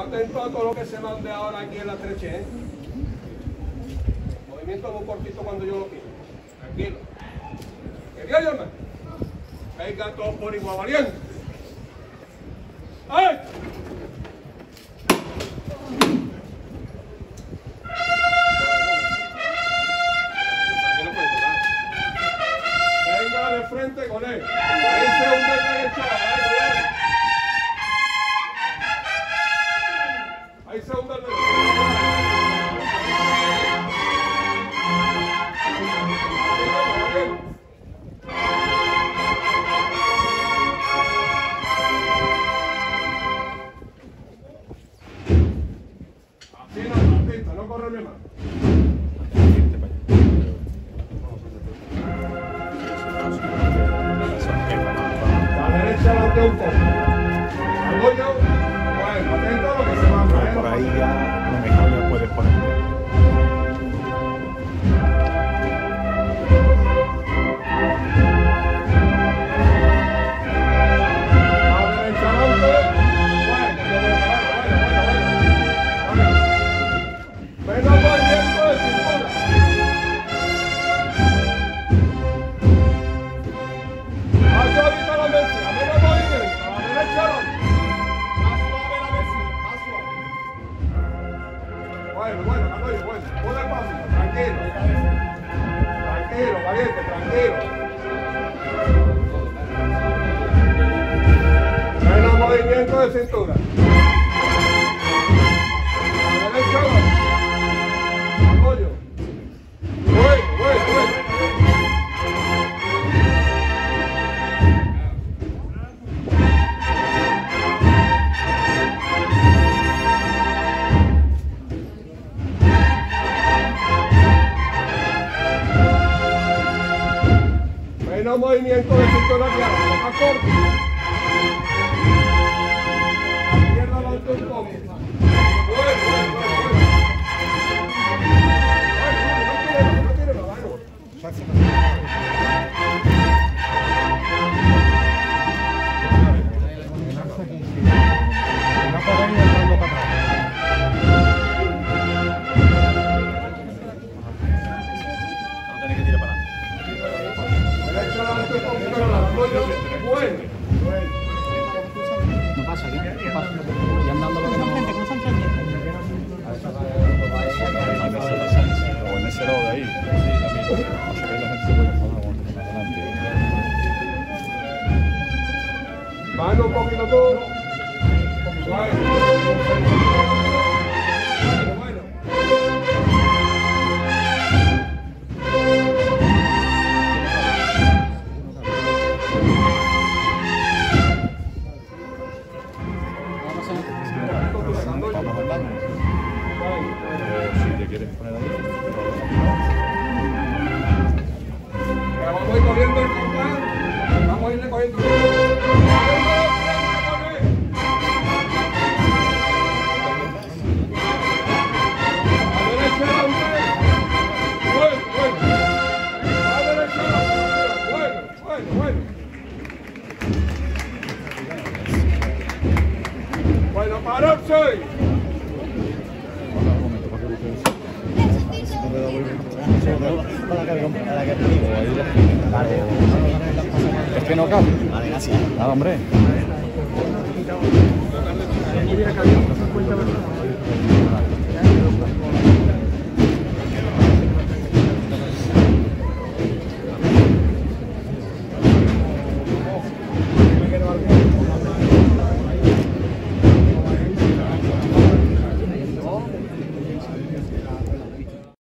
atento a todo lo que se mande ahora aquí en la estreche, ¿eh? Movimiento muy cortito cuando yo lo pido. Tranquilo. ¿Qué día, hermano? Venga todos por igual, valiente. ¡Ay! Venga de frente con él. Ahí se hunde el derecho. Ahí se hunde el derecho. No correrme más. La derecha adelante un poco. Al hoyo. Bueno, atento a lo que se manda. Por ahí ya lo mejor ya puedes poner. Bueno, pon el paso, tranquilo, valiente, tranquilo. Menos movimiento de cintura. A la derecha, apoyo. Bueno. Menos movimiento de cintura claro, más corto. Izquierda adelante un poco. Bueno. No tire más, bueno. No pasa aquí, no pasa. Y andando lo que no frente, con San Frente. O en ese lado de ahí. Sí, también. No sé que la gente se puede enfadar cuando se más adelante. Mano un poquito tú. Bueno. Si te quieres poner ahí. Vamos a ir corriendo el compás. Vamos a irle cogiendo. Bueno, pararse. Es que no cabe. Vale, gracias. Nada, hombre.